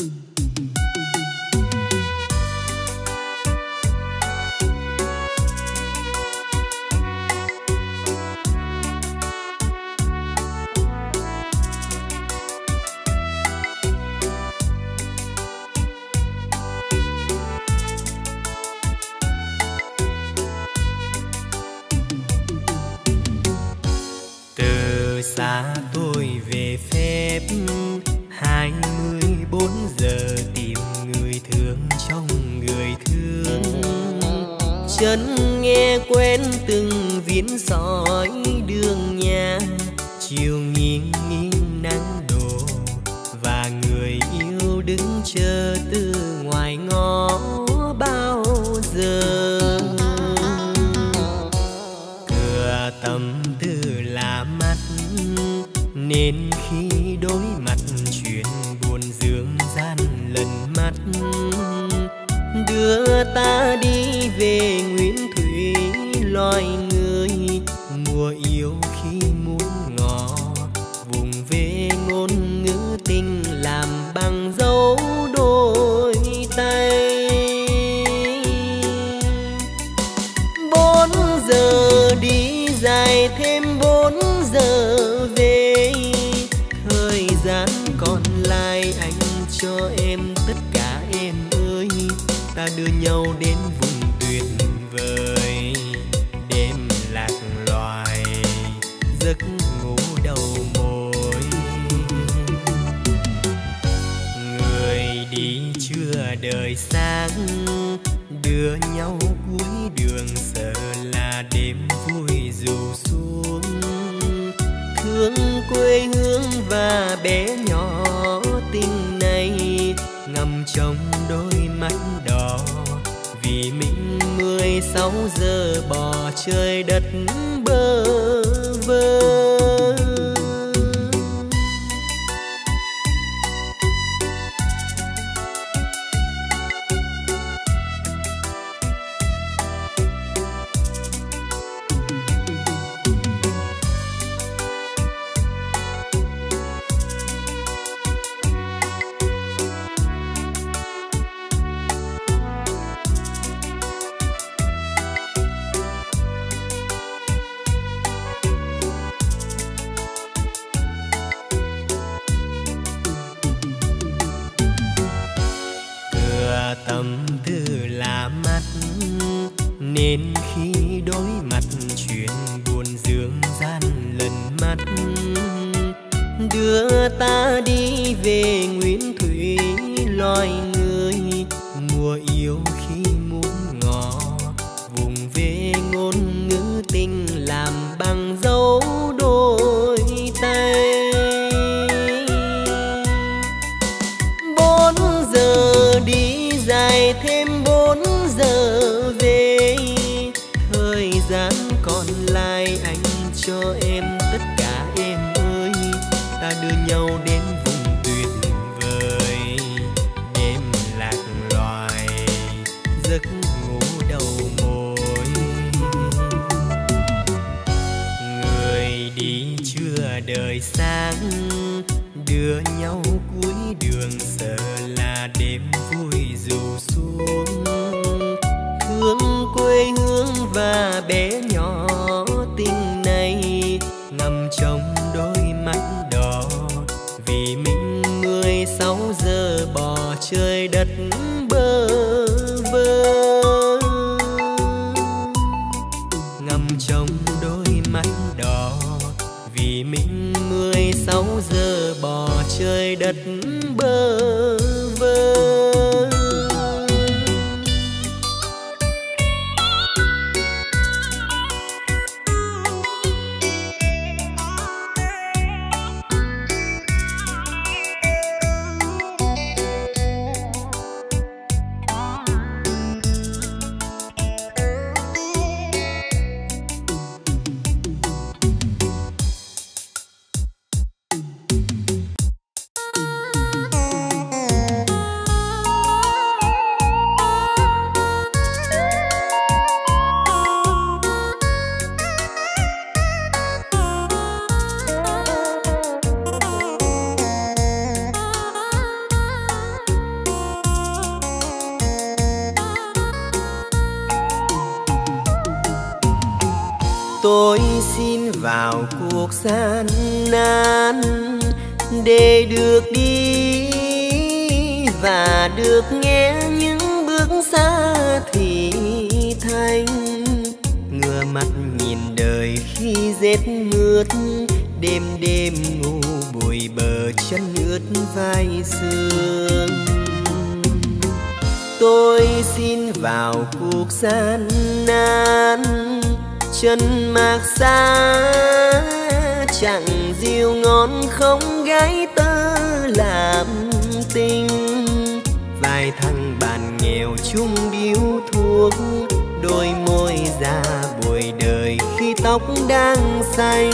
Xa tôi về phép 24 giờ tìm người thương trong người thương. Chân nghe quen từng viên sỏi đường nhà, chiều nghiêng nghiêng nắng đổ và người yêu đứng chờ từ ngoài ngõ bao giờ. Cửa tâm tư là mắt nên khi đối mặt chuyện buồn dương gian lần mắt, đưa ta đi về nguyên thủy loài người. Mùa yêu khi muốn ngỏ vùng về ngôn ngữ tình làm bằng dấu đôi tay. 4 giờ đi dài thêm 4 giờ về, thời gian còn lại anh cho em tất cả em ơi. Ta đưa nhau đến vùng tuyệt vời, đêm lạc loài giấc ngủ đầu môi. Người đi chưa đời sáng, đưa nhau cuối đường sợ là đêm vui dù xuống. Thương quê hương và bé nhỏ tình này ngầm trong đôi mắt đỏ, vì mình 16 giờ bỏ trời đất bơ vơ. Tâm tư là mắt nên khi đối mặt chuyện buồn dương gian lần mắt, đưa ta đi về nguyên thủy loài người. Mùa yêu khi muốn ngỏ vùng về ngôn ngữ tình làm bằng dấu đôi tay. 4 giờ đi dài thêm 4 giờ về, thời gian còn lại anh cho em tất cả em ơi. Ta đưa nhau đến vùng tuyệt vời, đêm lạc loài giấc ngủ đầu môi. Người đi chưa đời sáng, đưa nhau cuối đường sợ là đêm vui dù xuống. Thương quê hương và bé nhỏ tình này ngầm trong đôi mắt đỏ, vì mình 16 giờ bỏ trời đất bơ vơ. Ngầm trong đôi mắt đỏ, vì mình 16 giờ bỏ trời đất bơ vơ. Tôi xin vào cuộc gian nan để được đi và được nghe những bước xa thì thanh. Ngửa mặt nhìn đời khi rét mướt, đêm đêm ngủ bụi bờ chân ướt vai sương. Tôi xin vào cuộc gian nan, chân mạc xa chẳng diều ngon không gái tơ làm tình. Vài thằng bạn nghèo chung điếu thuốc, đôi môi già bụi đời khi tóc đang xanh.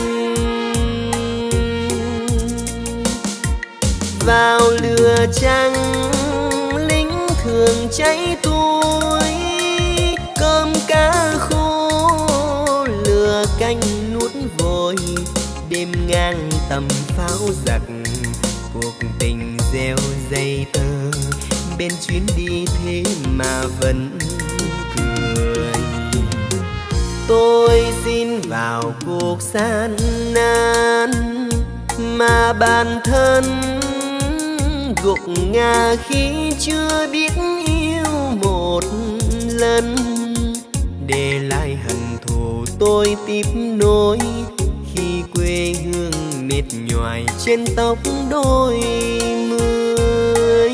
Vào lửa trắng lính thường cháy túi, cơm cá khô lửa canh nuốt vội. Đêm ngang tầm pháo giặc, cuộc tình gieo dây tơ. Bên chuyến đi thế mà vẫn cười. Tôi xin vào cuộc gian nan mà bản thân gục ngã khi chưa biết yêu một lần. Để lại hận thù tôi tiếp nối khi quê hương mệt nhoài trên tóc đôi mươi.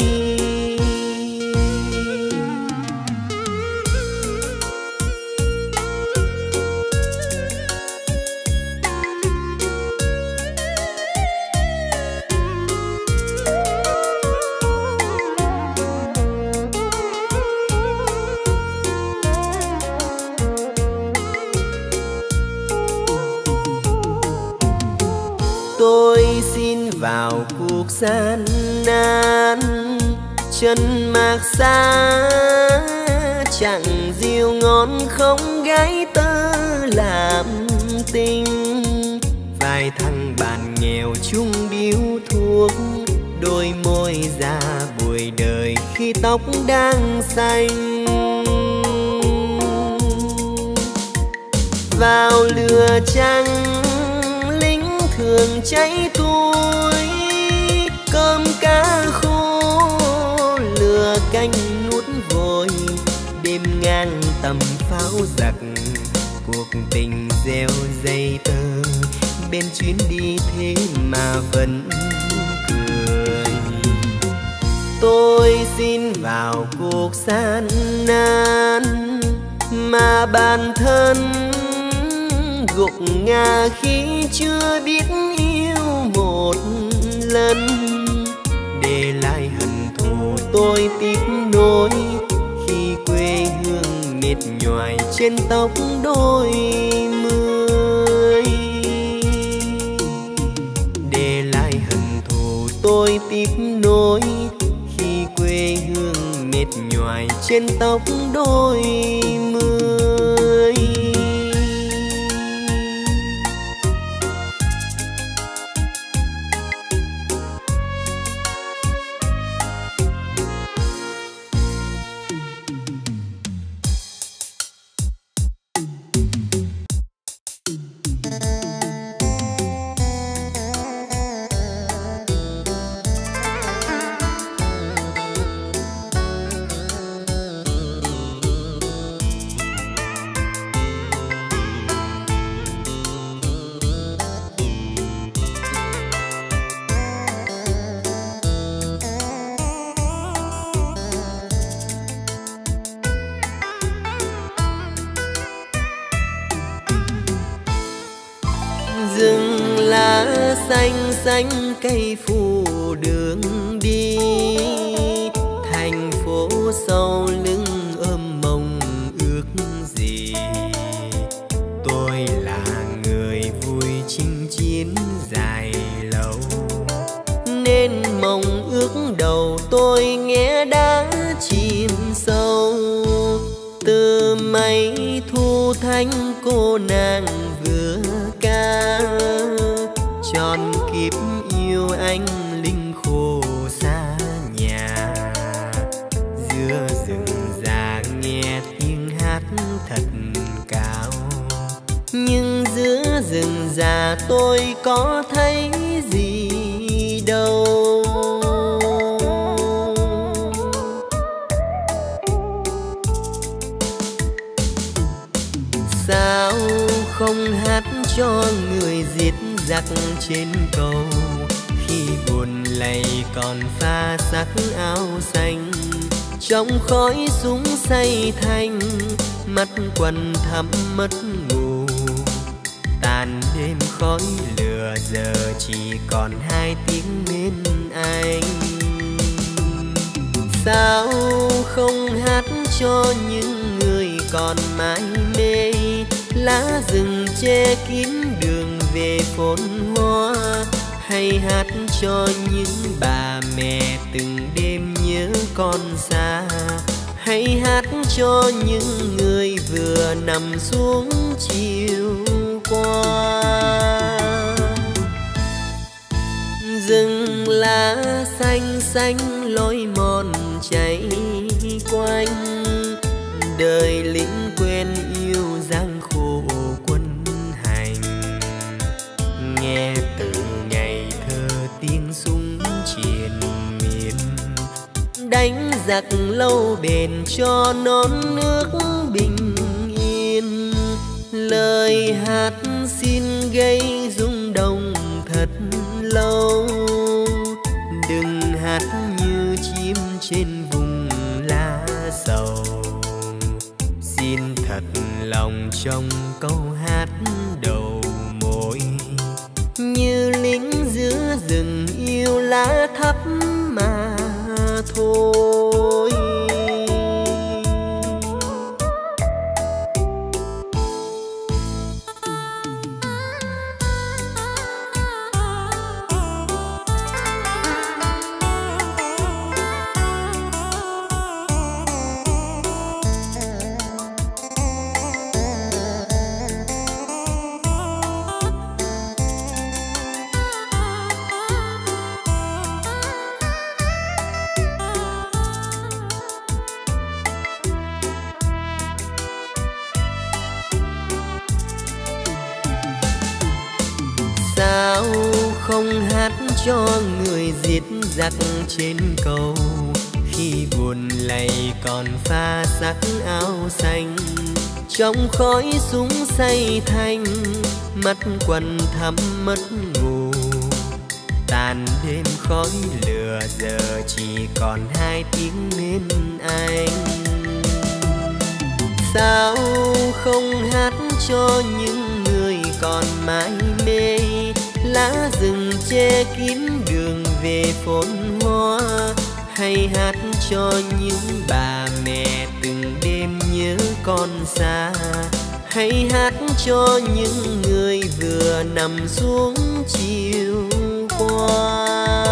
Tôi xin vào cuộc gian nan, chân mạc xa chẳng diều ngon không gái tơ làm tình. Vài thằng bạn nghèo chung điếu thuốc, đôi môi già bụi đời khi tóc đang xanh. Vào lửa trắng thường cháy túi, cơm cá khô lửa canh nuốt vội. Đêm ngang tầm pháo giặc, cuộc tình gieo dây tơ. Bên chuyến đi thế mà vẫn cười. Tôi xin vào cuộc gian nan mà bản thân gục ngã khi chưa biết yêu một lần. Để lại hận thù tôi tiếp nối khi quê hương mệt nhoài trên tóc đôi mươi. Để lại hận thù tôi tiếp nối khi quê hương mệt nhoài trên tóc đôi mươi. Rừng lá xanh xanh cây phủ đường đi, thành phố sau lưng ôm mộng ước gì. Tôi là người vui chinh chiến dài lâu, nên mộng ước đầu tôi nghe đã chìm sâu. Từ mấy thu thanh cô nàng vừa ca, tròn kiếp yêu anh linh khổ xa nhà. Giữa rừng già nghe tiếng hát thật cao, nhưng là tôi có thấy gì đâu. Sao không hát cho người giết giặc trên cầu, khi buồn lầy còn pha sắc áo xanh, trong khói súng say thanh, mắt quằn thắm mất ngủ. Tàn đêm khói lửa giờ chỉ còn hai tiếng bên anh. Sao không hát cho những người còn mãi mê, lá rừng che kín đường về phồn hoa, hay hát cho những bà mẹ từng đêm nhớ con xa, hay hát cho những người vừa nằm xuống chiều qua. Rừng lá xanh xanh lối mòn chảy quanh, đời lính quên yêu giang khổ quân hành. Nghe từ ngày thơ tiếng súng triền miên, đánh giặc lâu bền cho non nước bình yên. Lời hát xin gây rung động thật lâu, đừng hát như chim trên vùng lá sầu. Xin thật lòng trong câu hát đầu môi, như lính giữa rừng yêu lá thắm mà thôi. Sao không hát cho người giết giặc trên cầu, khi buồn lầy còn pha sắc áo xanh, trong khói súng say thanh, mắt quằn thắm mất ngủ. Tàn đêm khói lửa giờ chỉ còn hai tiếng bên anh. Sao không hát cho những người còn mãi mê, lá rừng che kín đường về phồn hoa, hay hát cho những bà mẹ từng đêm nhớ con xa, hay hát cho những người vừa nằm xuống chiều qua.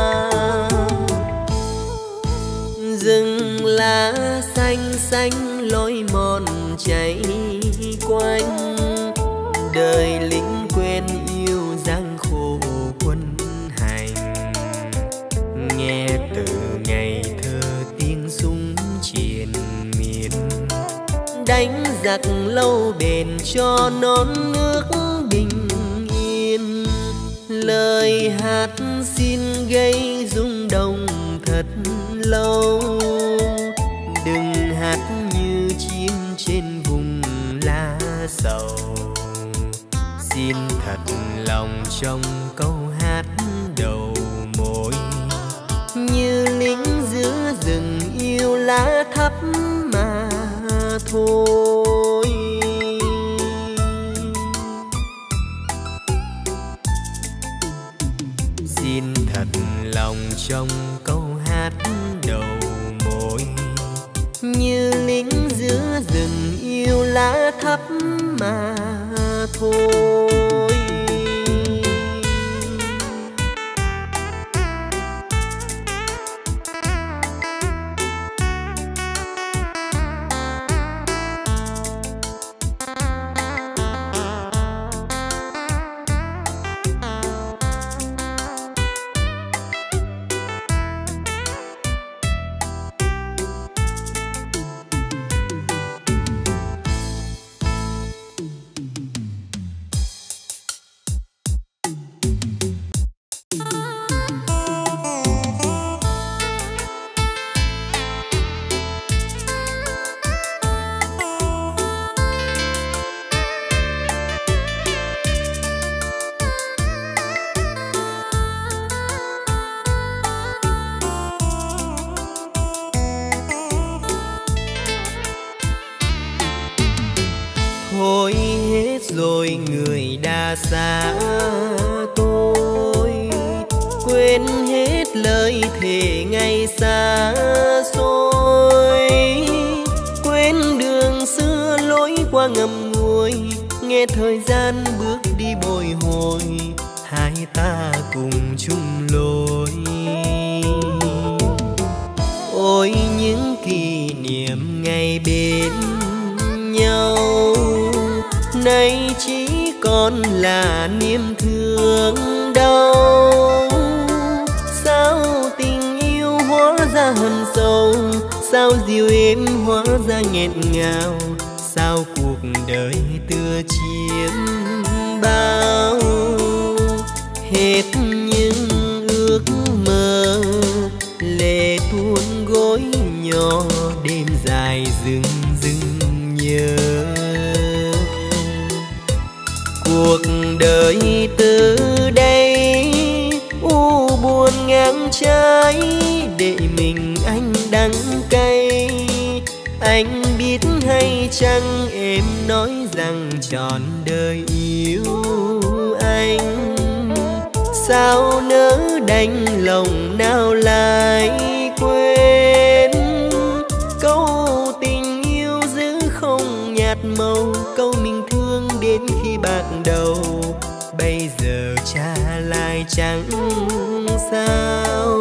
Rừng lá xanh xanh lối mòn chảy quanh, đời lính quên yêu giang khổ quân hành. Nghe từ ngày thơ tiếng súng triền miên, đánh giặc lâu bền cho non nước bình yên. Lời hát xin gây rung động thật lâu, đừng hát như chim trên vùng lá sầu. Xin thật lòng trong câu hát đầu môi, như lính giữa rừng yêu lá thắm mà thôi. Xin thật lòng trong câu hát đầu môi, như lính giữa rừng yêu lá thắm mà thôi. Thôi hết rồi người đã xa tôi, quên hết lời thề ngày xa xôi, quên đường xưa lối qua ngầm ngùi, nghe thời gian bước đi bồi hồi, hai ta cùng chung lối. Ôi những kỷ niệm ngày bên nhau, nay chỉ còn là niềm thương đau. Sao tình yêu hóa ra hận sâu, sao dịu êm hóa ra nghẹn ngào, sao cuộc đời tựa chiếm bao. Hết những ước mơ lệ tuôn gối nhỏ, đêm dài rừng rừng nhớ. Cuộc đời từ đây u buồn ngang trái, để mình anh đắng cay. Anh biết hay chăng em nói rằng trọn đời yêu anh, sao nỡ đành lòng nào lại quên. Câu tình yêu giữ không nhạt màu, câu mình thương đến khi bạc đầu, bây giờ trả lại chẳng sao.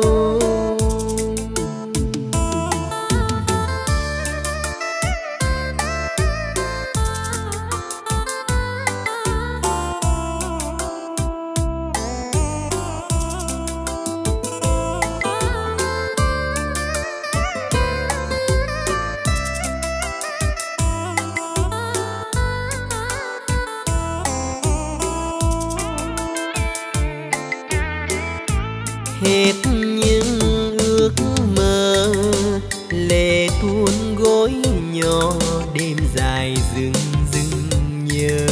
Hết những ước mơ lệ tuôn gối nhỏ, đêm dài rừng rừng nhớ.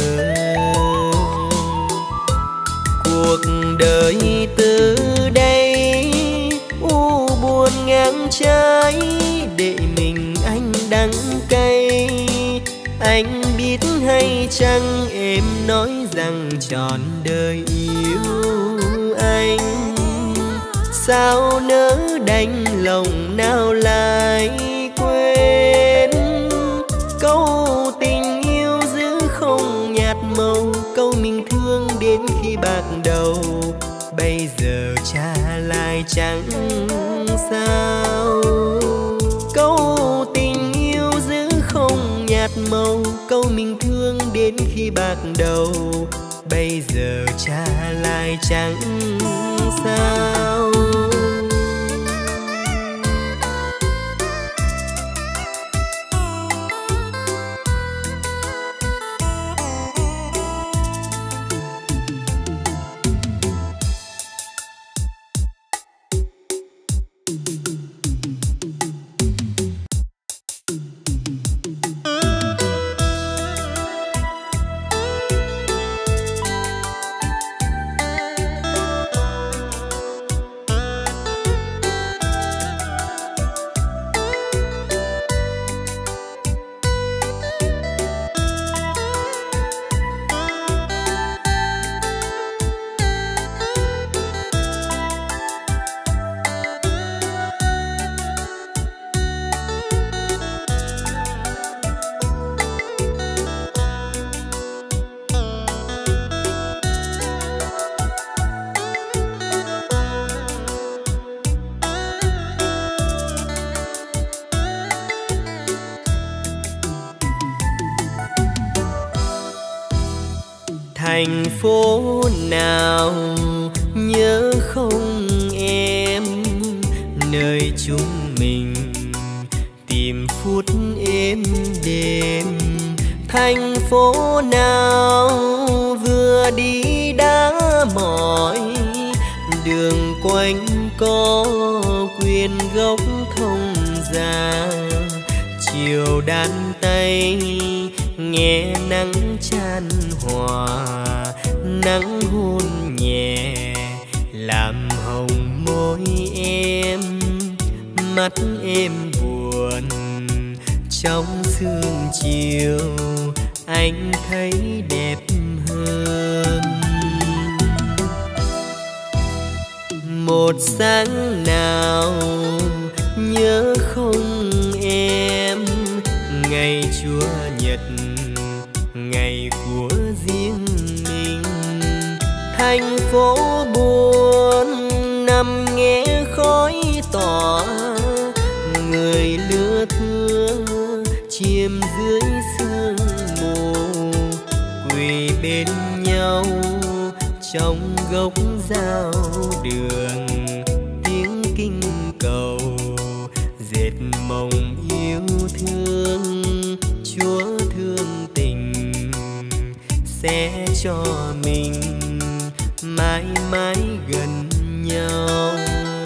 Cuộc đời từ đây u buồn ngang trái, để mình anh đắng cay. Anh biết hay chăng em nói rằng trọn đời yêu anh, sao nỡ đành lòng nào lại quên. Câu tình yêu giữ không nhạt màu, câu mình thương đến khi bạc đầu, bây giờ trả lại chẳng sao. Câu tình yêu giữ không nhạt màu, câu mình thương đến khi bạc đầu, bây giờ trả lại chẳng sao. Thành phố nào nhớ không em, nơi chúng mình tìm phút êm đêm. Thành phố nào vừa đi đã mỏi, đường quanh co quyên gốc thông ra. Chiều đan tay nghe nắng chan hòa, nắng hôn nhẹ làm hồng môi em. Mắt em buồn trong sương chiều, anh thấy đẹp hơn. Một sáng nào nhớ không em, ngày Chúa Nhật, ngày của riêng mình. Thành phố buồn nằm nghe khói tỏa, người lứa thưa chìm dưới sương mù, quỳ bên nhau trong gốc giao đường. Tiếng kinh cầu dệt mộng yêu thương, Chúa thương tình sẽ cho mình mãi mãi gần nhau.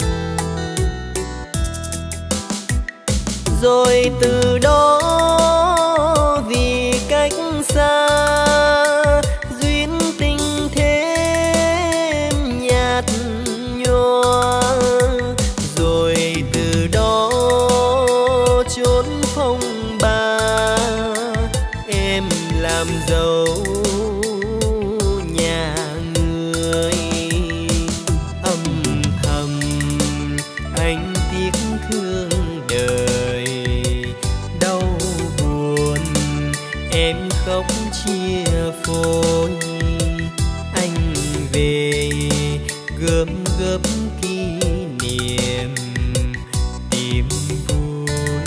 Rồi từ đó vì cách xa, duyên tình thêm nhạt nhòa. Rồi từ đó chốn phong ba, em làm dâu nhà người. Âm thầm anh tiếc thương đời, đau buồn em khóc chia phôi. Anh về gom góp kỷ niệm tìm vui.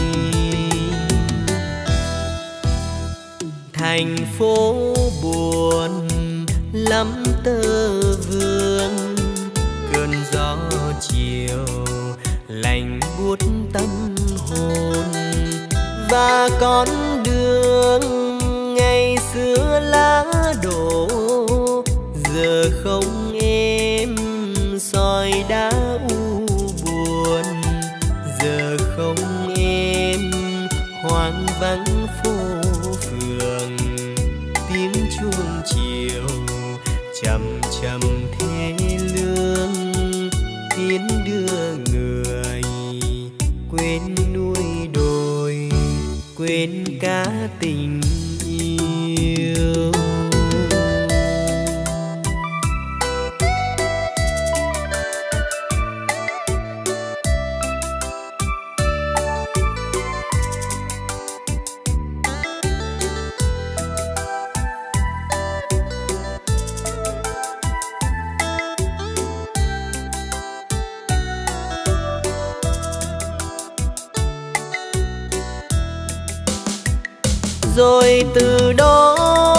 Thành phố buồn lắm tơ vương, cơn gió chiều lạnh buốt tâm hồn. Và con đường ngày xưa lá đổ, giờ không em soi đá u buồn. Giờ không em hoang vắng phố phường, tiếng chuông chiều chậm chậm thê lương. Tiến đưa người quên núi đồi, quên cả tình yêu. Rồi từ đó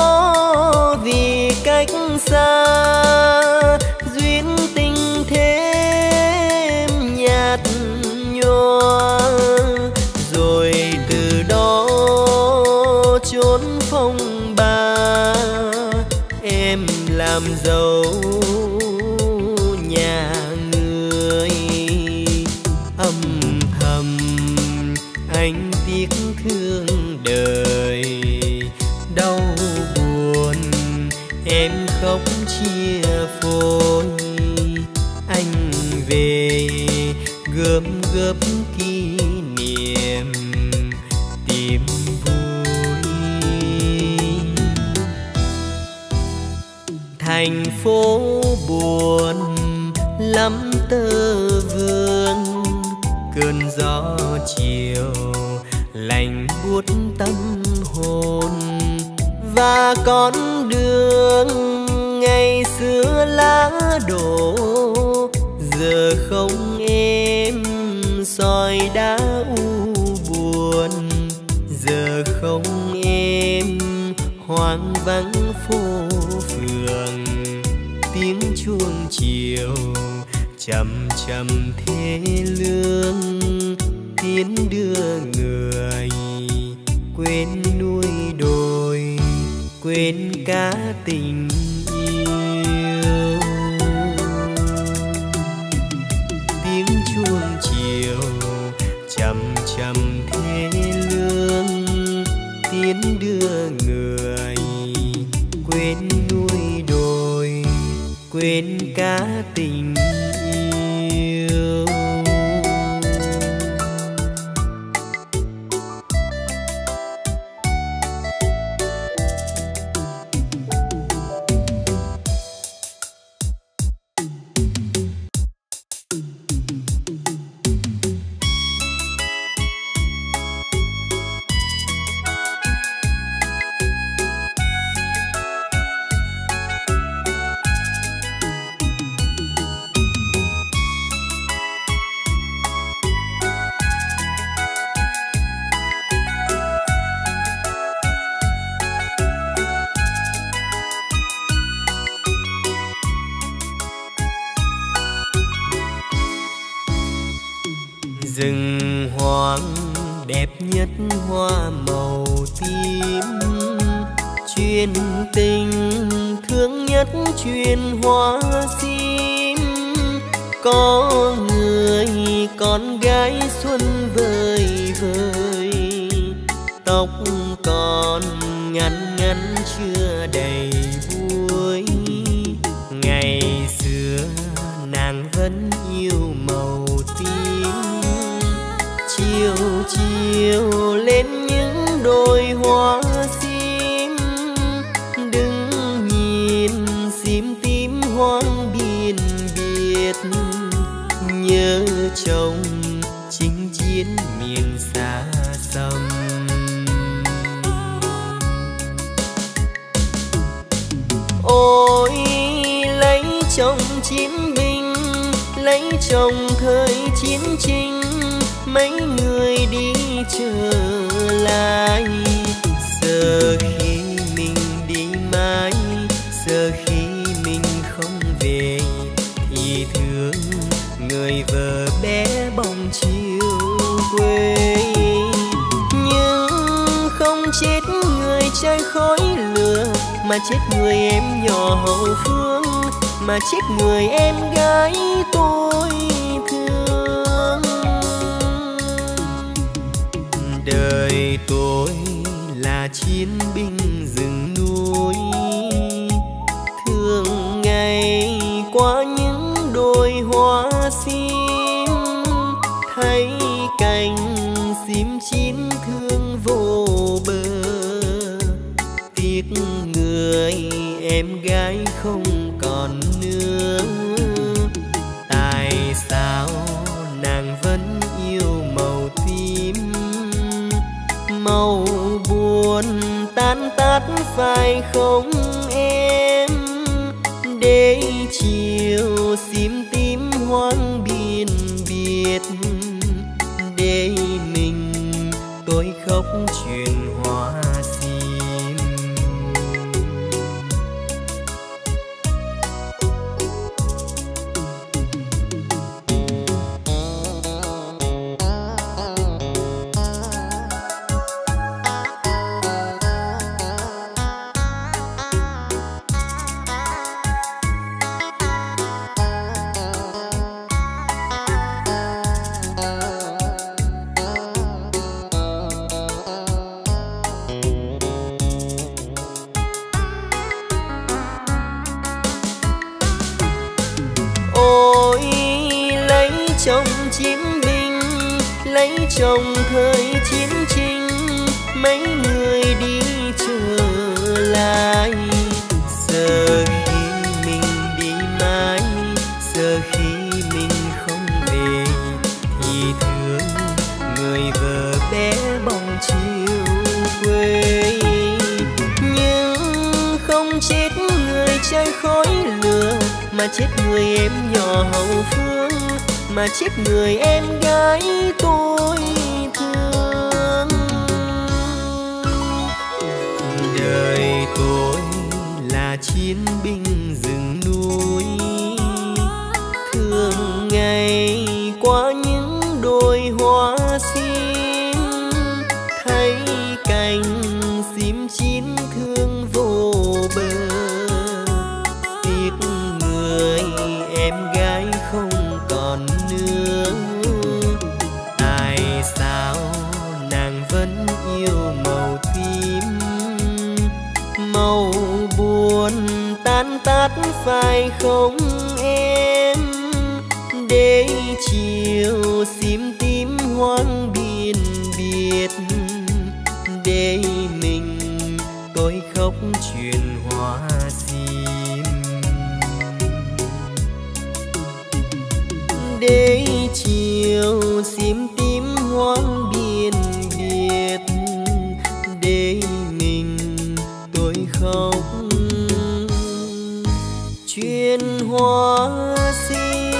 vì cách xa, duyên tình thêm nhạt nhòa. Rồi từ đó chốn phong ba, em làm dâu nhà người. Âm thầm anh tiếc thương đời, đau buồn em khóc chia phôi. Anh về gom góp kỷ niệm tìm vui. Thành phố buồn lắm tơ vương, cơn gió chiều lạnh buốt tâm hồn. Và con đường ngày xưa lá đổ, giờ không em soi đá u buồn. Giờ không em hoang vắng phố phường, tiếng chuông chiều chậm chậm thê lương. Tiến đưa người quên núi đồi, quên cả tình yêu. Tiếng chuông chiều chậm chậm thê lương. Tiến đưa người quên núi đồi, quên cả tình yêu. Rừng hoang đẹp nhất hoa màu tím, chuyện tình thương nhất chuyện hoa sim. Có người con gái xuân vời vời, tóc còn ngắn ngắn chưa đầy vui. Ngày xưa nàng vẫn yêu màu tím, chiều chiều lên những đồi hoa sim. Đừng nhìn sim tím hoang biên biệt, nhớ chồng chinh chiến miền xa xăm. Ôi lấy chồng chiến binh, lấy chồng thời chiến tranh, mấy người đi trở lại. Giờ khi mình đi mãi, giờ khi mình không về, thì thương người vợ bé bỏng chiều quê. Nhưng không chết người trai khói lửa, mà chết người em nhỏ hậu phương, mà chết người em gái tôi thương. Đời tôi là chiến binh rừng núi, thường ngày qua những đồi hoa sim. Thấy cành sim chín thương vô bờ, tiếc người em gái không còn nữa. Tại sao nàng vẫn yêu màu tím, màu buồn tan tát phải không em? Để chiều sim tím hoang biên biệt, để mình tôi khóc chuyện hoa sim. Chồng chiến binh, lấy chồng thời chiến tranh, mấy người đi trở lại. Giờ khi mình đi mãi, giờ khi mình không về, thì thương người vợ bé bỏng chiều quê. Nhưng không chết người trai khói lửa, mà chết người em nhỏ hậu phương, mà chết người em gái tôi thương. Đời tôi là chiến binh rừng núi, thường ngày qua những đồi hoa sim. Thấy cành sim chín thương vô bờ, tiếc người em gái không còn nữa. Tại sao nàng vẫn yêu màu tím, màu buồn tan tát phải không em? Để chiều sim tím hoang biên biệt, để mình tôi khóc chuyện hoa sim. Để chiều sim tím hoang biên biệt, để mình tôi khóc chuyện hoa sim.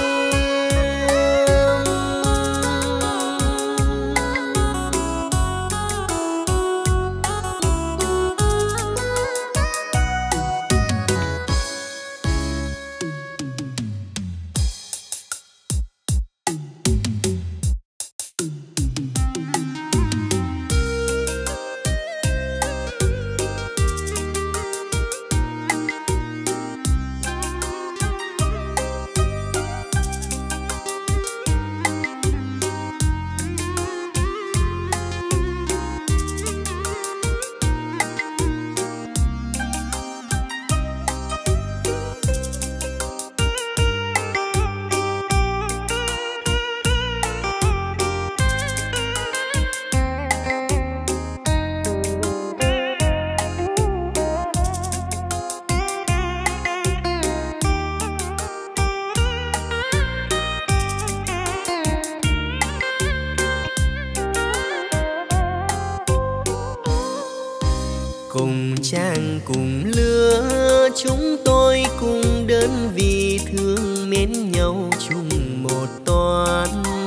Cùng trang cùng lứa chúng tôi cùng đơn vị thương mến nhau chung một toán.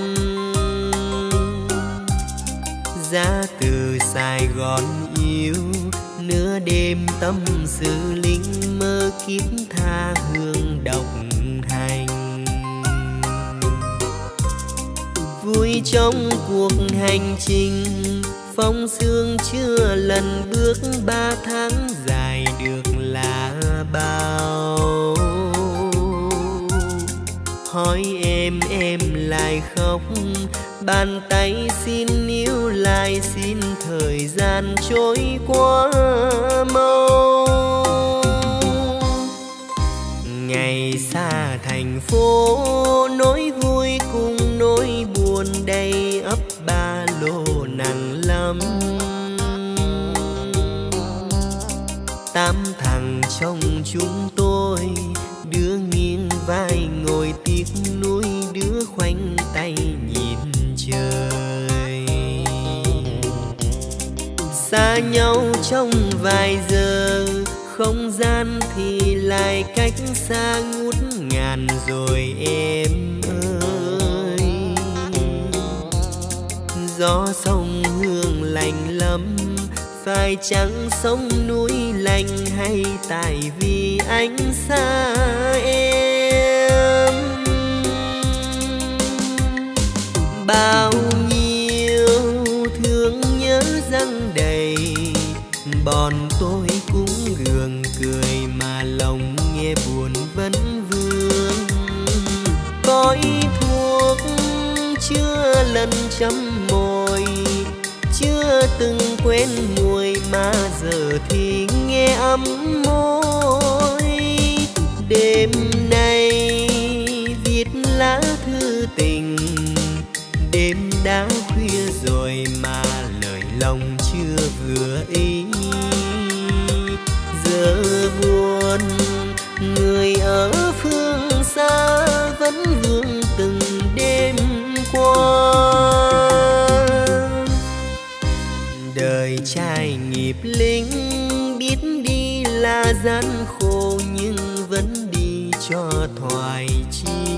Ra từ Sài Gòn yêu nửa đêm tâm sự linh mơ kiếp tha hương độc hành. Vui trong cuộc hành trình phong sương chưa lần bước 3 tháng dài được là bao. Hỏi em lại khóc, bàn tay xin níu lại, xin thời gian trôi qua mau. Ngày xa thành phố nỗi vui cùng nỗi buồn đầy ắp ba lô nặng lắm. 8 thằng trong chúng tôi đứa nghiêng vai ngồi tiếc nuối, đứa khoanh tay nhìn trời. Xa nhau trong vài giờ, không gian thì lại cách xa ngút ngàn rồi em ơi. Gió sông hương lạnh lắm, phải chăng sông núi lạnh hay tại vì anh xa em. Bao nhiêu thương nhớ dâng đầy, bọn tôi cũng gượng cười mà lòng nghe buồn vẫn vương. Cõi thuốc chưa lần trăm môi, chưa từng quên mùi mà giờ thì nghe ấm môi. Đêm nay viết lá thư tình, đêm đã khuya rồi mà lời lòng chưa vừa ý. Giờ buồn người ở phương xa vẫn vương từng đêm qua. Đời trai nghiệp lính biết đi là gian khổ, nhưng vẫn đi cho thoải chi.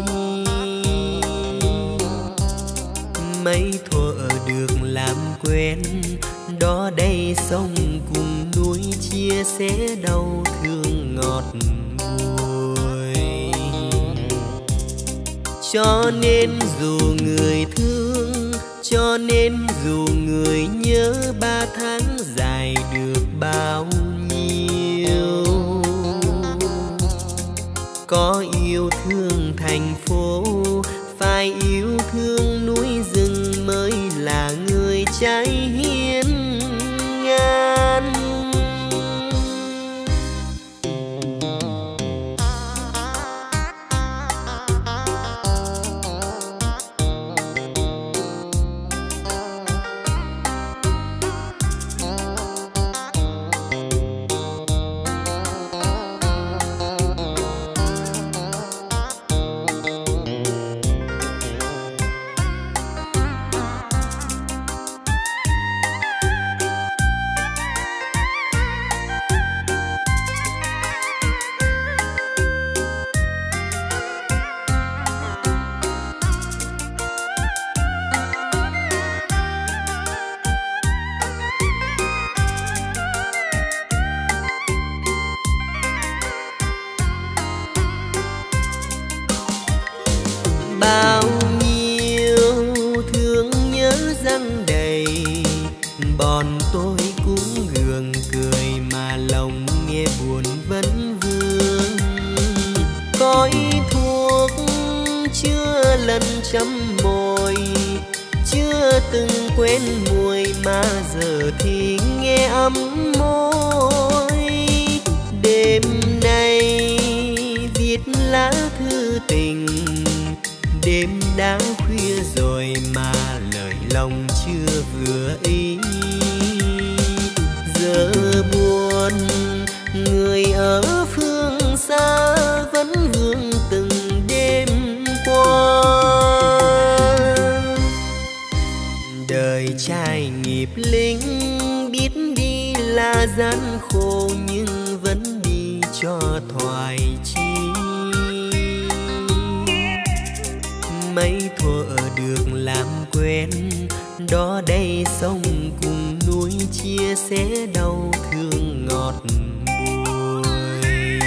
Mấy thuở được làm quen, đó đây sông cùng núi chia sẻ đau thương ngọt bùi. Cho nên dù người thương, cho nên dù người nhớ 3 tháng dài được bao nhiêu. Có yêu thương thành phố, phải yêu thương núi rừng mới là người trai hiên ngang. Bao nhiêu thương nhớ dâng đầy, bọn tôi cũng gượng cười mà lòng nghe buồn vẫn vương. Cõi thuốc chưa lần trăm môi, chưa từng quên mùi mà giờ thì nghe ấm môi. Đêm nay viết lá thư tình, đêm đã khuya rồi mà lời lòng chưa vừa ý. Giờ buồn người ở phương xa vẫn vương từng đêm qua. Đời trai nghiệp lính biết đi là gian khổ nhưng vẫn đi cho thoải chi. Mấy thuở được làm quen, đó đây sông cùng núi chia sẻ đau thương ngọt bùi.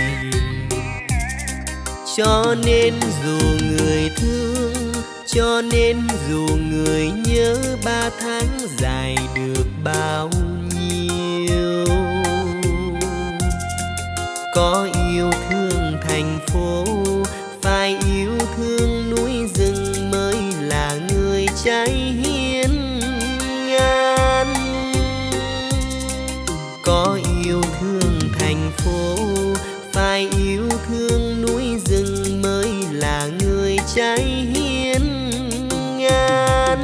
Cho nên dù người thương, cho nên dù người nhớ, 3 tháng dài được bao nhiêu. Có yêu thương thành phố, phải yêu thương núi rừng mới là người trái hiên ngang. Có yêu thương thành phố, phải yêu thương núi rừng mới là người trái hiên ngang.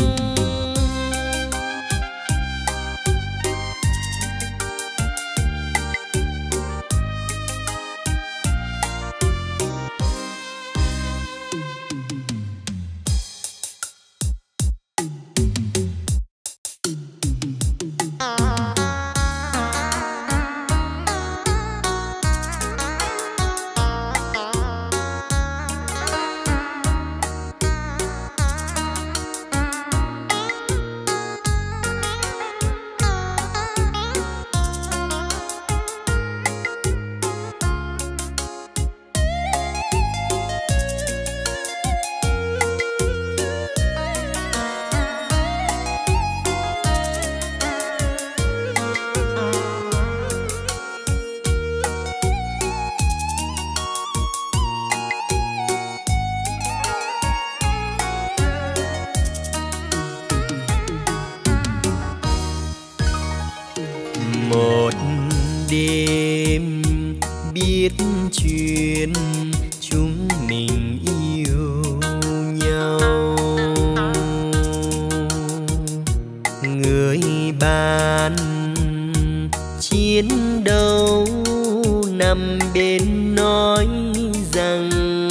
Đêm biết chuyện chúng mình yêu nhau, người bạn chiến đấu nằm bên nói rằng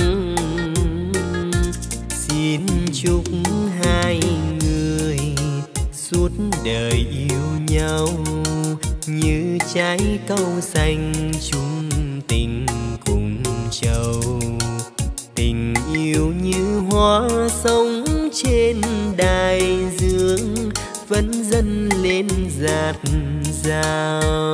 xin chúc hai người suốt đời yêu nhau như trái cau xanh chung tình cùng châu. Tình yêu như hoa sống trên đại dương vẫn dâng lên dạt dào.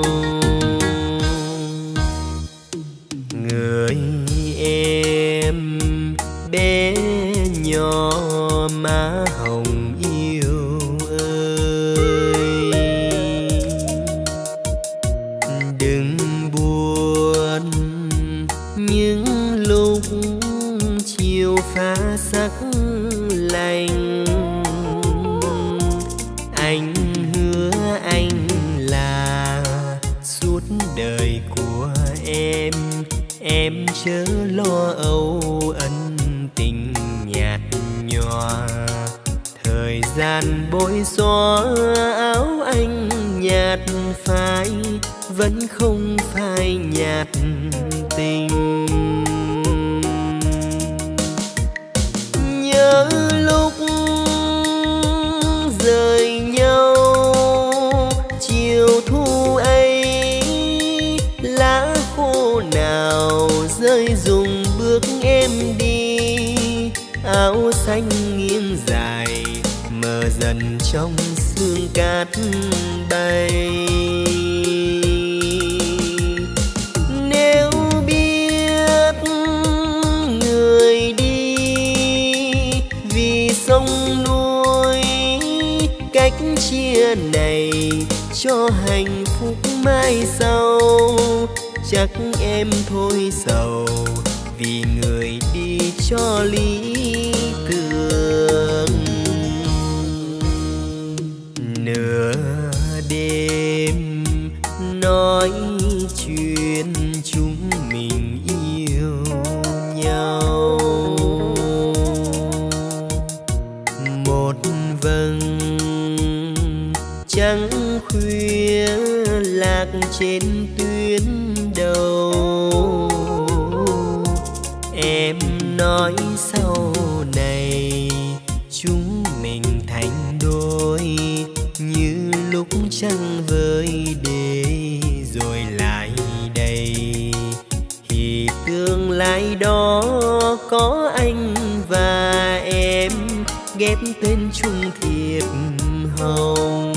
Người em bé nhỏ má hồng yêu ơi, đừng buồn những lúc chiều pha sắc lạnh. Anh hứa anh là suốt đời của em chớ lo âu ân tình nhạt nhòa. Thời gian bôi xóa áo anh nhạt phai, vẫn không phai nhạt tình. Nhớ lúc rời nhau chiều thu ấy, lá khô nào rơi rụng bước em đi. Áo xanh nghiêng dài mờ dần trong sương cát bay. Nếu biết người đi vì sông núi, cách chia này cho hạnh phúc mai sau, chắc em thôi sầu vì người đi cho lý tưởng. Nửa đêm nói chuyện chúng mình yêu nhau, một vầng trăng khuya lạc trên tuyến đầu. Em nói sau này chúng mình thành đôi như lúc trăng với thiệp hồng.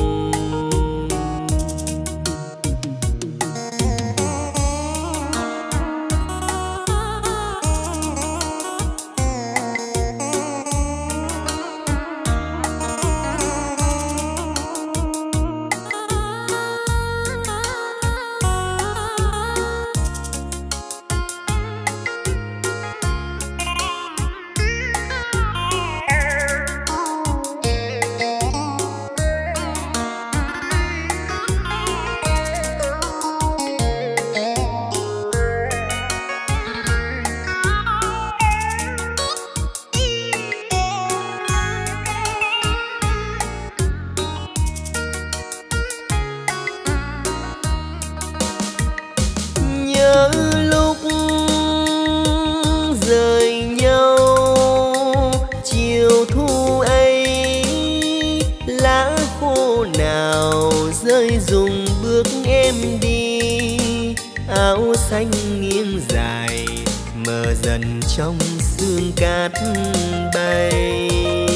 Xanh nghiêng dài mờ dần trong sương cát bay.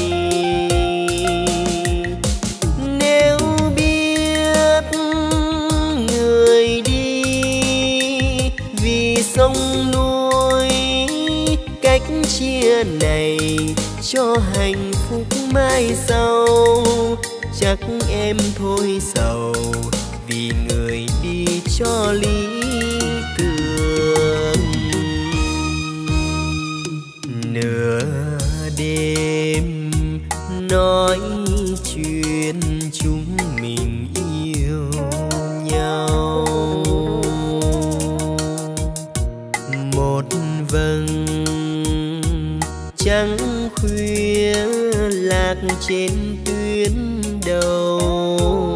Nếu biết người đi vì sông núi, cách chia này cho hạnh phúc mai sau, chắc em thôi sầu vì người đi cho lý tưởng. Nửa đêm nói chuyện chúng mình yêu nhau, một vầng trăng khuya lạc trên tuyến đầu.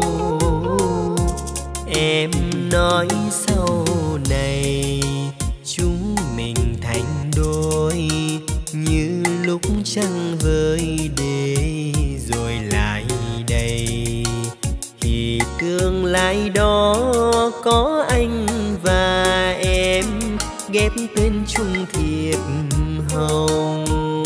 Em nói sau này chúng mình thành đôi, như lúc trăng với đê rồi lại đây. Thì tương lai đó có anh và em ghép tên chung thiệp hồng.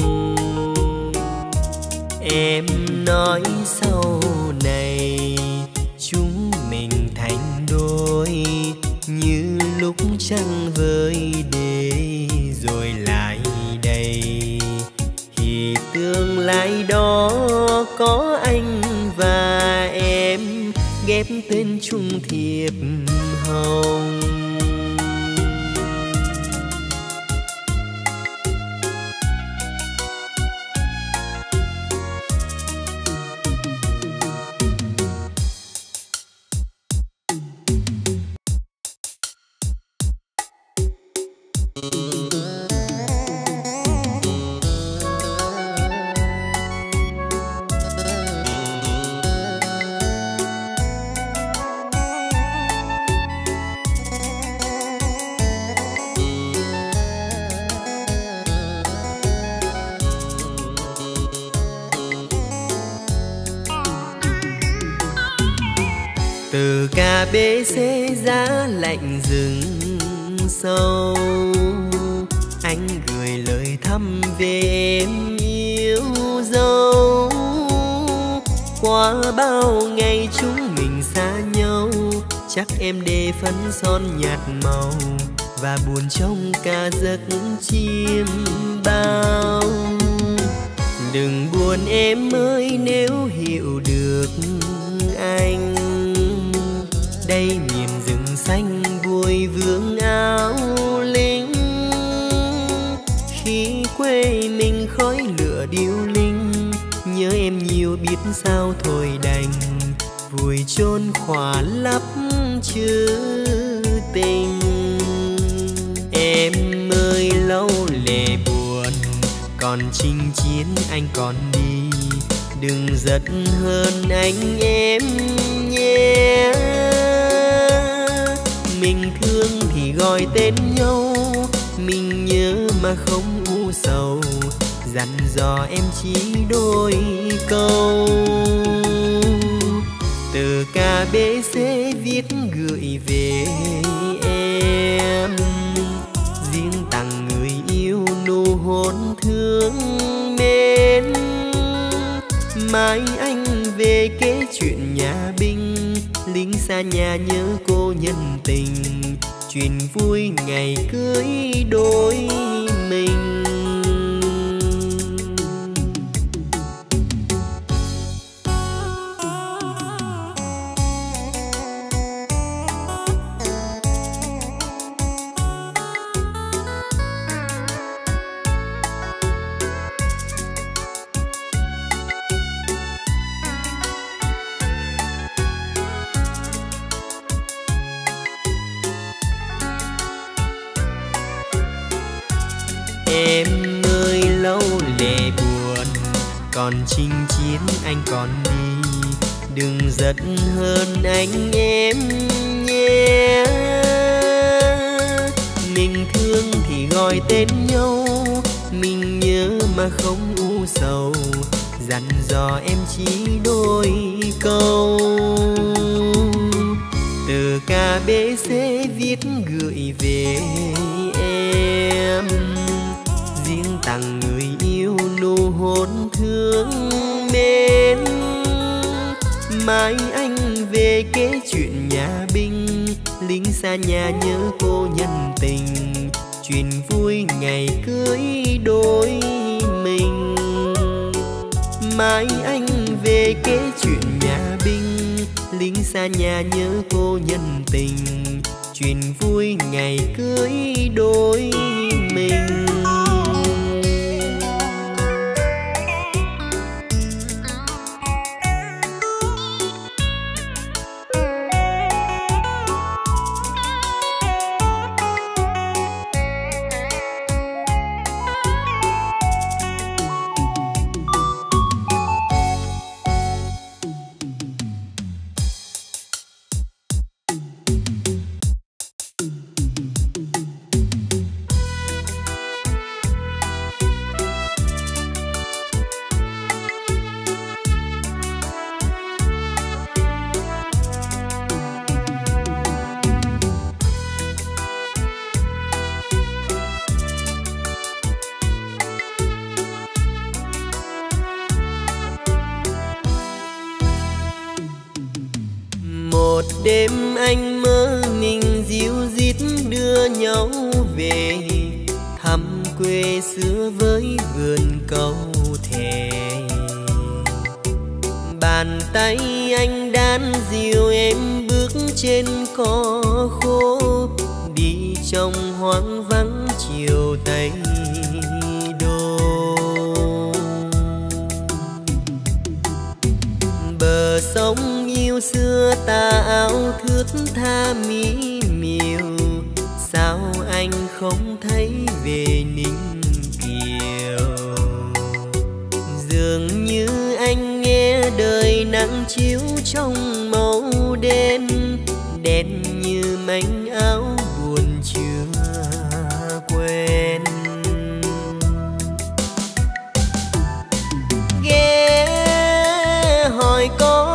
Em nói sau này chúng mình thành đôi, như lúc trăng với đê rồi lại đây. Thì tương lai đó có anh và em ghép tên chung thiệp hồng. Từ KBC giá lạnh rừng sâu, anh gửi lời thăm về em yêu dấu. Qua bao ngày chúng mình xa nhau, chắc em để phấn son nhạt màu và buồn trong cả giấc chim bao. Đừng buồn em ơi nếu hiểu được anh, đây miền rừng xanh vui vương áo lính. Khi quê mình khói lửa điêu linh, nhớ em nhiều biết sao thôi đành vùi chôn khỏa lấp chữ tình. Em ơi lâu lệ buồn, còn chinh chiến anh còn đi, đừng giận hơn anh em nhé. Mình thương thì gọi tên nhau, mình nhớ mà không u sầu, dặn dò em chỉ đôi câu. Từ KBC viết gửi về em, riêng tặng người yêu nụ hôn thương mến. mai anh về kể chuyện nhà binh, lính xa nhà nhớ cô nhân tình, chuyện vui ngày cưới đôi mình. Em ơi lâu lệ buồn, còn chinh chiến anh còn đi, đừng giận hơn anh em nhé. Mình thương thì gọi tên nhau, mình nhớ mà không u sầu, dặn dò em chỉ đôi câu. Từ KBC viết gửi về em, riêng tặng người yêu nụ hôn thương mến. Mai anh về kể chuyện nhà binh, lính xa nhà nhớ cô nhân tình, chuyện vui ngày cưới đôi mình. Mai anh về kể chuyện nhà binh, lính xa nhà nhớ cô nhân tình, chuyện vui ngày cưới đôi mình. Đêm anh mơ mình dịu dít đưa nhau về, thăm quê xưa với vườn câu thề. Bàn tay anh đan dìu em bước trên cỏ khô, đi trong hoang vắng chiều Tây Đô. Bờ sông yêu xưa tà áo thướt tha mỹ miều, sao anh không thấy về Ninh Kiều. Dường như anh nghe đời nắng chiếu trong màu đen, đen như mảnh áo buồn chưa quen. Ghé hỏi có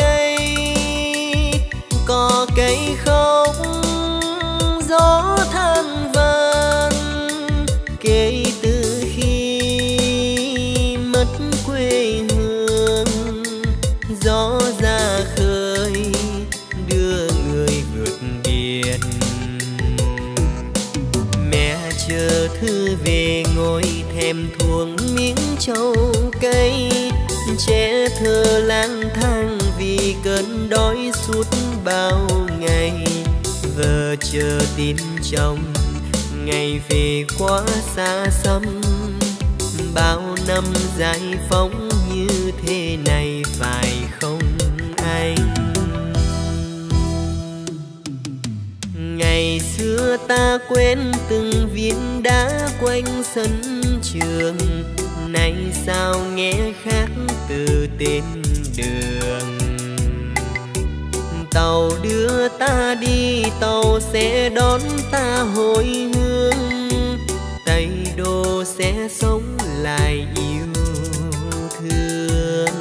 cây khóc gió than vãn, kể từ khi mất quê hương, gió ra khơi đưa người vượt biển. Mẹ chờ thư về ngồi thèm thuồng miếng trầu cây, trẻ thơ lang thang vì cơn đói suốt bao ngày. Vợ chờ tin chồng ngày về quá xa xăm, bao năm giải phóng như thế này phải không anh? Ngày xưa ta quen từng viên đá quanh sân trường, nay sao nghe khác từ tên đường. Tàu đưa ta đi, tàu sẽ đón ta hồi hương, Tây Đô sẽ sống lại yêu thương.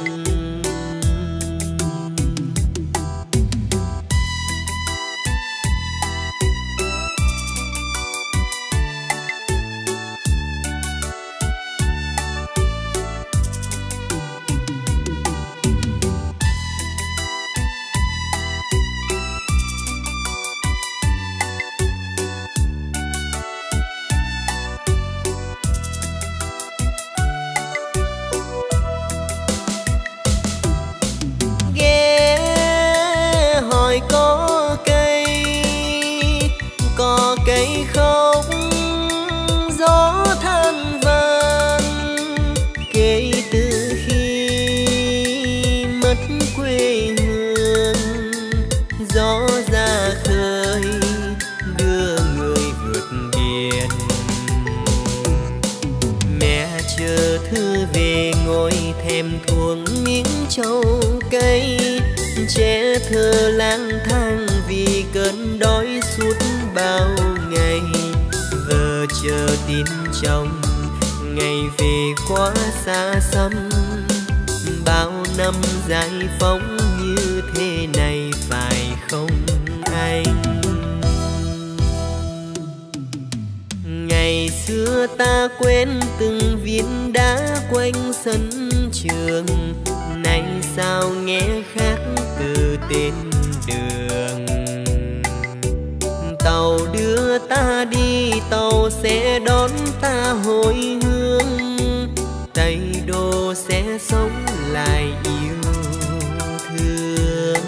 trầu cây, trẻ thơ lang thang vì cơn đói suốt bao ngày. Vợ chờ tin chồng ngày về quá xa xăm, bao năm giải phóng như thế này phải không anh? Ngày xưa ta quen từng viên đá quanh sân trường, nay sao nghe khác từ tên đường. Tàu đưa ta đi, tàu sẽ đón ta hồi hương, Tây Đô sẽ sống lại yêu thương.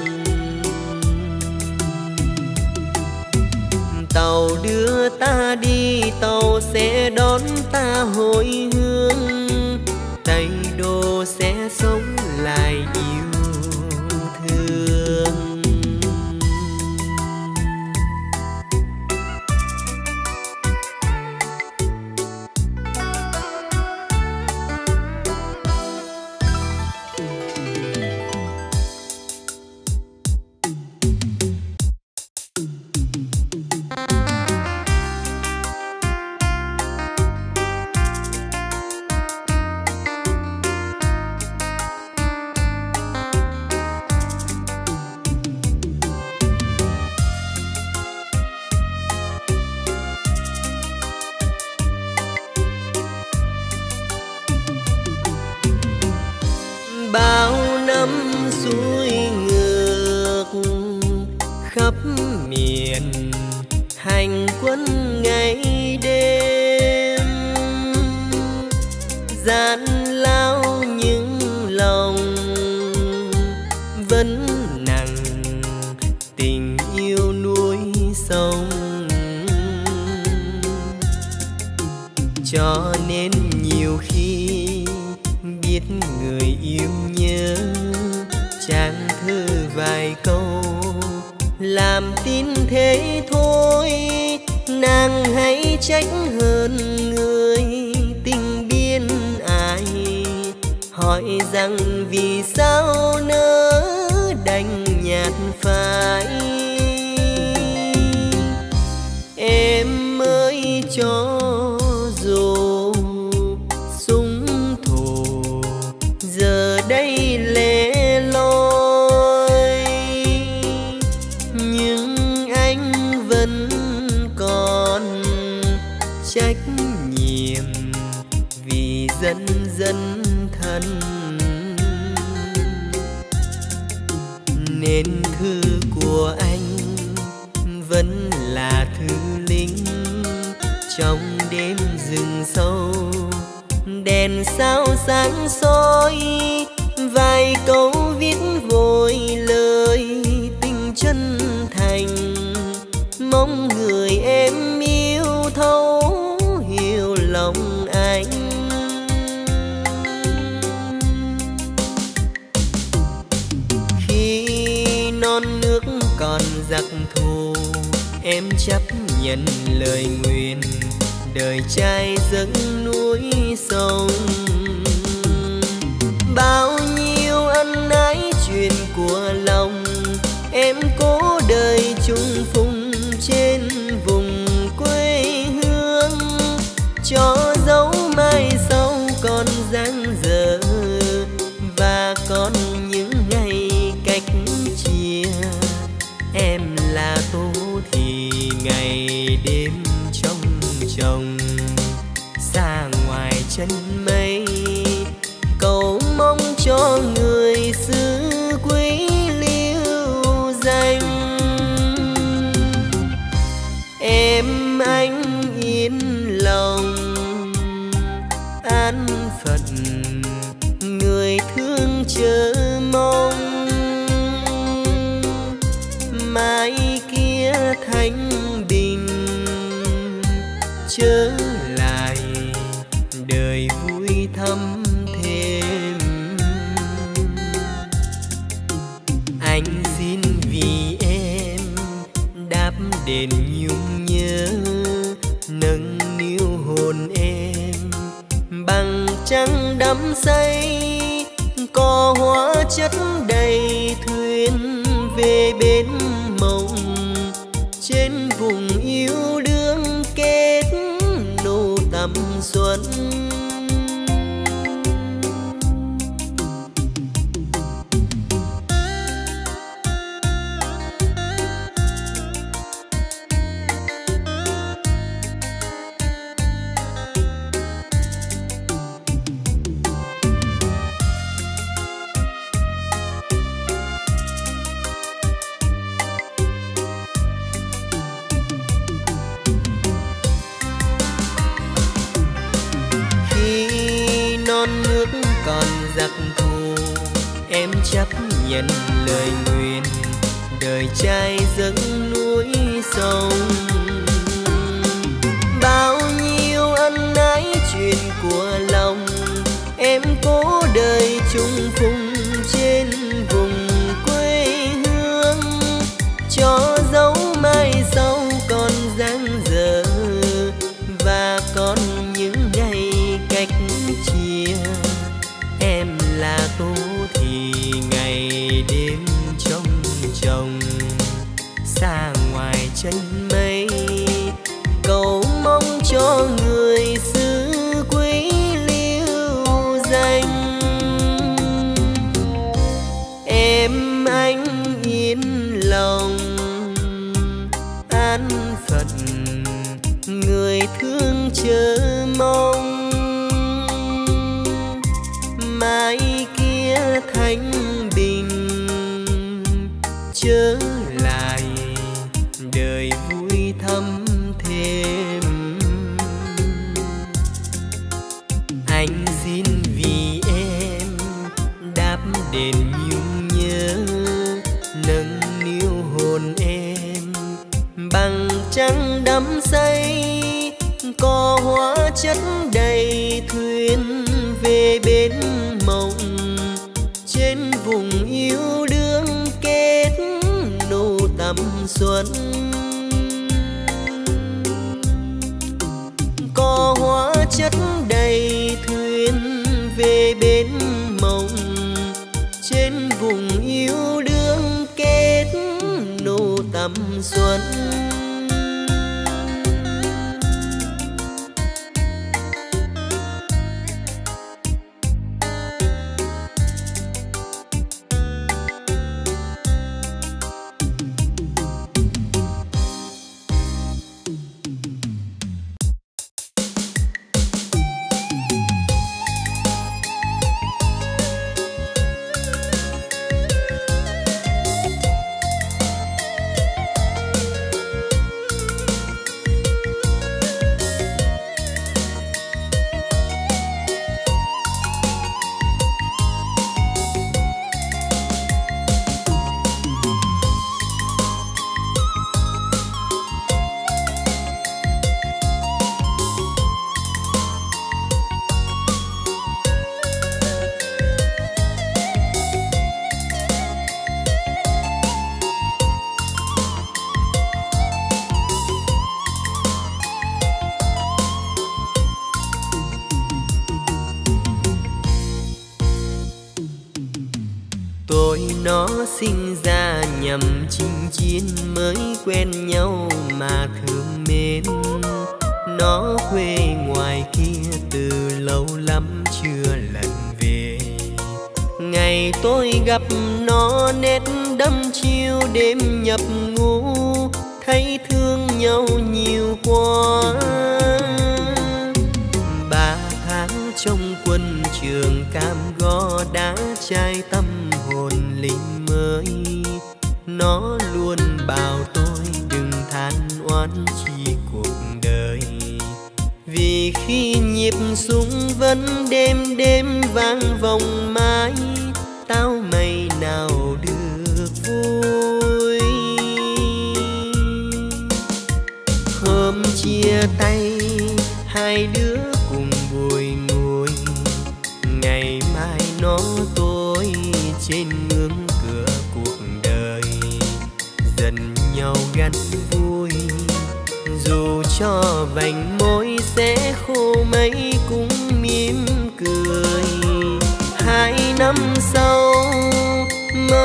Tàu đưa ta đi, tàu sẽ đón ta hồi hương, Tây Đô sẽ sống lại yêu thương. Bao năm xuôi ngược khắp miền, hành quân ngày đêm, gian lao những lòng vẫn nặng tình yêu núi sông. Cho nên nhiều khi biết người yêu nhớ, trang thư vài câu làm tin thế thôi. Nàng hãy trách hơn người tình biên ai, hỏi rằng vì sao nỡ đành nhạt phai. Em ơi cho dù súng thù giờ đây lẻ loi, nhưng anh vẫn còn trách nhiệm vì dân dân thân. Nên thư của anh vẫn là thư lính trong đêm rừng sâu, đèn sao sáng soi vài câu viết vội lời tình chân thành. Mong người em yêu thấu hiểu lòng anh. Khi non nước còn giặc thù, em chấp nhận lời nguyện đời trai dâng núi sông. Bao nhiêu ân ái chuyện của lòng, em cố đời chung phùng trên vùng quê hương. Cho dấu mai sau còn dang dở và còn những ngày cách chia. Em là Tô thì ngày đêm trong chồng xa ngoài chân mây, cầu mong cho người xứ quý lưu danh. Em anh yên lòng an phận, người thương chờ mong mai kia thanh bình trở lại đời vui thắm thêm. Anh xin vì em đáp đền nhung nhớ, nâng niu hồn em bằng trăng đắm say, cỏ hoa chất đầy thuyền về bến mộng, trên vùng yêu đương kết nô tầm xuân. Còn giặc thù em chấp nhận lời nguyện, đời trai dâng núi sông. Bao nhiêu ân ái chuyện của lòng, em cố đời chung phùng trên vùng quê hương, cho dấu mai sau còn dang dở và còn những ngày cách chia. Em là Tố thì ngày đêm trông chồng, xa ngoài chân mây cầu mong cho người xứ quý lưu danh. Em anh yên lòng an phận, người thương chờ mong mai kia thanh bình trở lại, đời vui thắm thêm. Anh xin vì em đáp đền nhung nhớ, nâng niu hồn em bằng trăng đắm say, có hóa chất đầy thuyền về bến mộng, trên vùng yêu đương kết nô tầm xuân. Có hóa chất đầy thuyền về bến mộng, trên vùng yêu đương kết nô tầm xuân. Nó sinh ra nhằm chinh chiến, mới quen nhau mà thương mến. Nó quê ngoài kia từ lâu lắm chưa lần về. Ngày tôi gặp nó nét đăm chiêu đêm nhập ngủ, thấy thương nhau nhiều quá. 3 tháng trong quân trường cam go đã chai tâm hồn lính mới. Nó luôn bảo tôi đừng than oán chi cuộc đời, vì khi nhịp súng vẫn đêm đêm vang vòng mãi, tao mày nào được vui. Hôm chia tay hai đứa cùng bùi ngùi, ngày mai nó tôi trên ngưỡng cửa cuộc đời, dần nhau gắn vui. Dù cho vành môi sẽ khô mấy cũng mỉm cười. 2 năm sau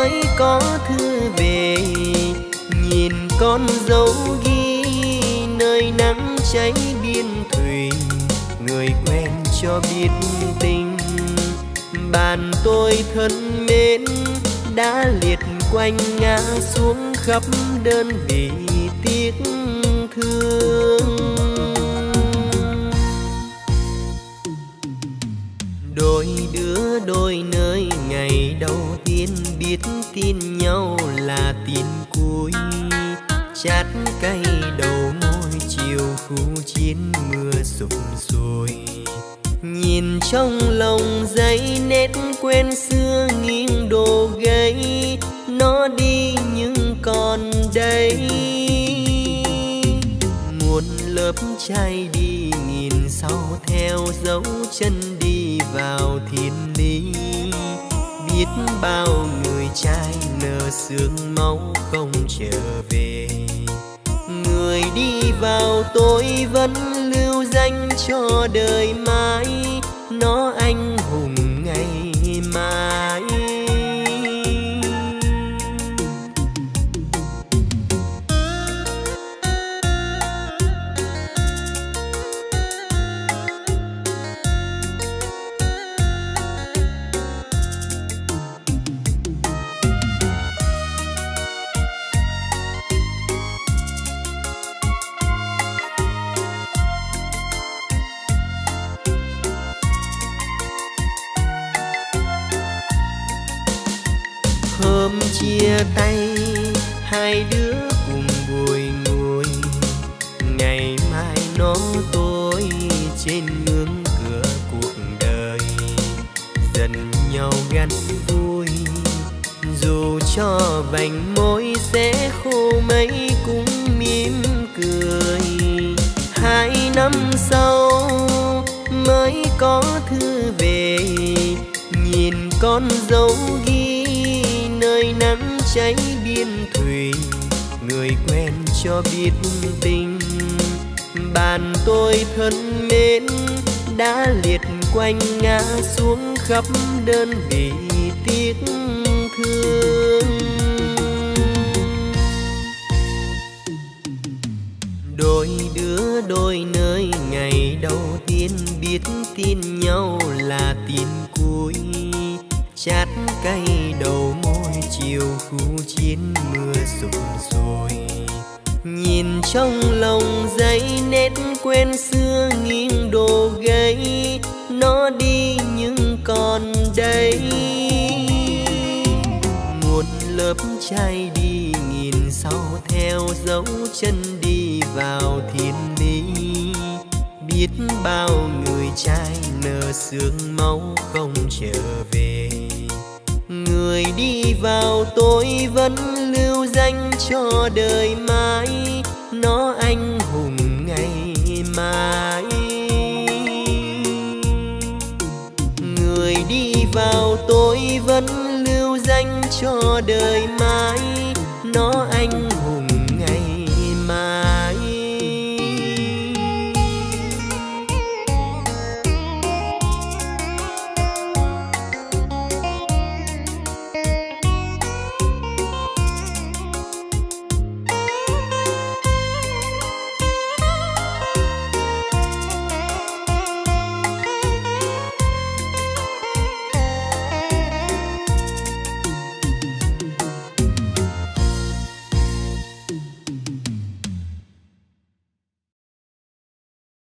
mới có thư về, nhìn con dấu ghi nơi nắng cháy biên thùy, người quen cho biết tình. Bàn tôi thân mến đã liệt quanh ngã xuống khắp đơn vị tiếc thương. Đôi đứa đôi nơi ngày đầu tiên biết tin nhau là tin cuối, chát cay đầu môi chiều khu chiến mưa sụp sôi. Nhìn trong lòng giấy nét quen xưa nghiêng đồ gấy, nó đi nhưng còn đây. Muôn lớp trai đi nghìn sau theo dấu chân đi vào thiên lý. Biết bao người trai nợ sương máu không trở về, người đi vào tôi vẫn lưu danh cho đời mãi, nó anh hùng ngày mai. Hôm chia tay hai đứa cùng bùi ngùi, ngày mai nó tôi trên ngưỡng cửa cuộc đời. Dần nhau gắn vui dù cho vành môi sẽ khô mấy cũng mỉm cười. 2 năm sau mới có thư về, nhìn con dấu ghi nơi nắng cháy biên thùy, người quen cho biết tình. Bàn tôi thân mến đã liệt quanh ngã xuống khắp đơn vị tiếc thương. Đôi đứa đôi nơi ngày đầu tiên biết tin nhau là tin cuối, chát cay đầu môi chiều khu chiến mưa sụp sôi. Nhìn trong lòng giấy nét quen xưa nghiêng đồ gấy, nó đi nhưng còn đây. Muôn lớp trai đi nghìn sau theo dấu chân đi vào thiên lý. Biết bao người trai nợ sương máu không trở về, người đi vào tôi vẫn lưu danh cho đời mãi, nó anh hùng ngày mai. Người đi vào tôi vẫn lưu danh cho đời mãi, nó anh